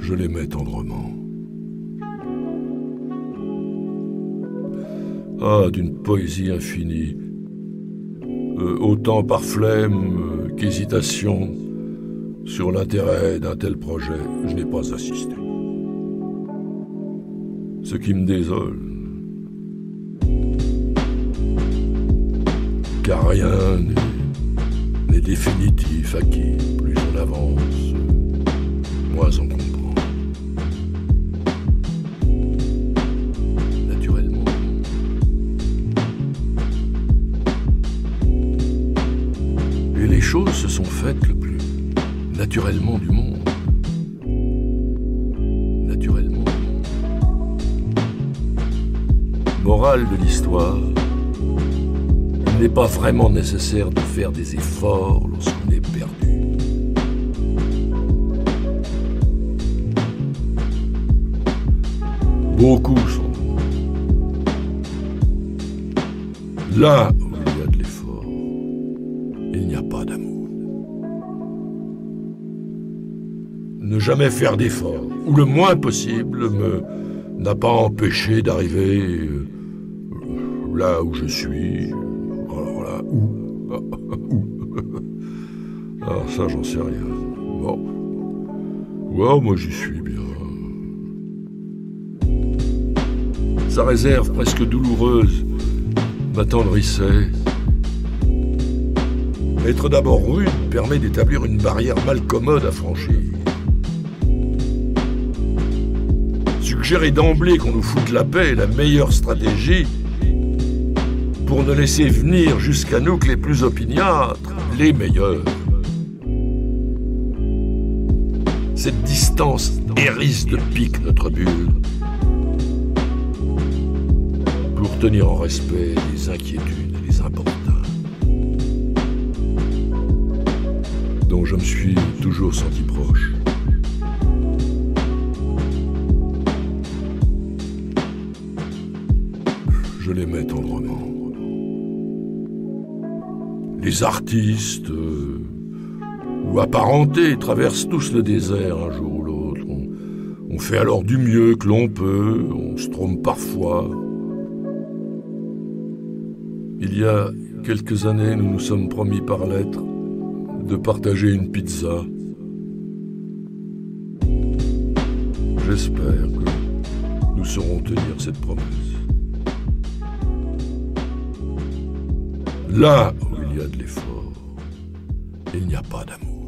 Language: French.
Je l'aimais tendrement. Ah, d'une poésie infinie, autant par flemme qu'hésitation sur l'intérêt d'un tel projet, je n'ai pas assisté. Ce qui me désole, car rien n'est définitif, acquis. Plus on avance, moins on comprend. Naturellement. Et les choses se sont faites le plus naturellement du monde. Naturellement. Morale de l'histoire, il n'est pas vraiment nécessaire de faire des efforts lorsqu'on est perdu. Beaucoup sont bons. Là où il y a de l'effort, il n'y a pas d'amour. Ne jamais faire d'efforts, ou le moins possible, n'a pas empêché d'arriver là où je suis. Alors là, où alors ça, j'en sais rien. Bon. Wow, moi j'y suis bien. Sa réserve presque douloureuse m'attendrissait. Être d'abord rude permet d'établir une barrière malcommode à franchir. Suggérer d'emblée qu'on nous foute la paix est la meilleure stratégie pour ne laisser venir jusqu'à nous que les plus opiniâtres, les meilleurs. Cette distance hérisse de pique notre bulle pour tenir en respect les inquiétudes et les importuns dont je me suis toujours senti proche. Je l'aimais tendrement. Les artistes ou apparentés traversent tous le désert un jour ou l'autre. On fait alors du mieux que l'on peut, on se trompe parfois. Il y a quelques années, nous nous sommes promis par lettre de partager une pizza. J'espère que nous saurons tenir cette promesse. Là où il y a de l'effort, il n'y a pas d'amour.